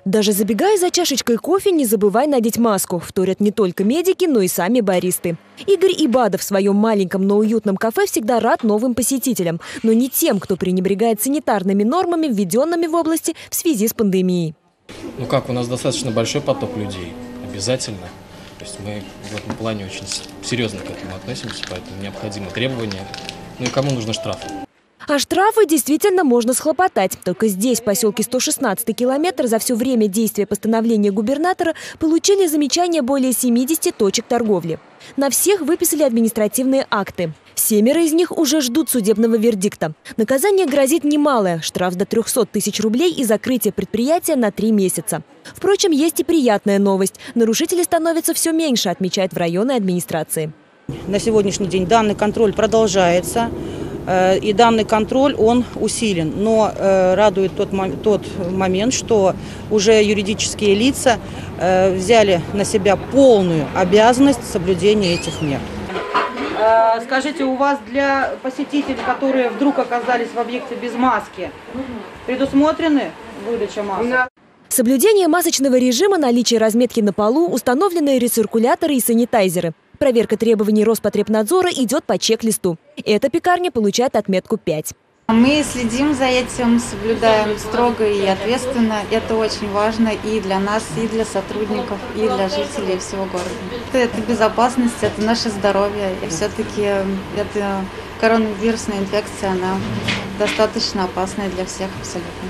Даже забегая за чашечкой кофе, не забывай надеть маску. Вторят не только медики, но и сами баристы. Игорь Ибадов в своем маленьком, но уютном кафе всегда рад новым посетителям. Но не тем, кто пренебрегает санитарными нормами, введенными в области в связи с пандемией. Ну как, у нас достаточно большой поток людей. Обязательно. То есть мы в этом плане очень серьезно к этому относимся, поэтому необходимы требования. Ну и кому нужны штрафы? А штрафы действительно можно схлопотать. Только здесь, в поселке 116-й километр, за все время действия постановления губернатора получили замечания более 70 точек торговли. На всех выписали административные акты. 7 из них уже ждут судебного вердикта. Наказание грозит немалое – штраф до 300 тысяч рублей и закрытие предприятия на 3 месяца. Впрочем, есть и приятная новость. Нарушителей становится все меньше, отмечают в районной администрации. На сегодняшний день данный контроль продолжается. И данный контроль, он усилен. Но радует тот момент, что уже юридические лица взяли на себя полную обязанность соблюдения этих мер. Скажите, у вас для посетителей, которые вдруг оказались в объекте без маски, предусмотрены выдача масок? Соблюдение масочного режима, наличие разметки на полу, установленные рециркуляторы и санитайзеры. Проверка требований Роспотребнадзора идет по чек-листу. Эта пекарня получает отметку 5. Мы следим за этим, соблюдаем строго и ответственно. Это очень важно и для нас, и для сотрудников, и для жителей всего города. Это безопасность, это наше здоровье. И все-таки эта коронавирусная инфекция, она достаточно опасная для всех абсолютно.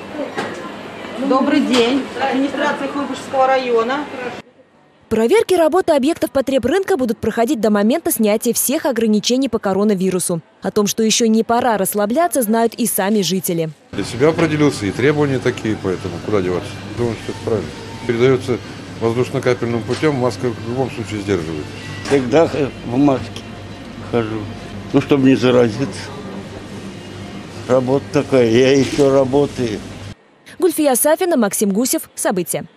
Добрый день. Администрация Куйбышевского района. Проверки работы объектов потребрынка будут проходить до момента снятия всех ограничений по коронавирусу. О том, что еще не пора расслабляться, знают и сами жители. Для себя определился, и требования такие, поэтому куда деваться? Думаю, что это правильно. Передается воздушно-капельным путем, маска в любом случае сдерживает. Всегда в маске хожу, ну, чтобы не заразиться. Работа такая, я еще работаю. Гульфия Сафина, Максим Гусев. События.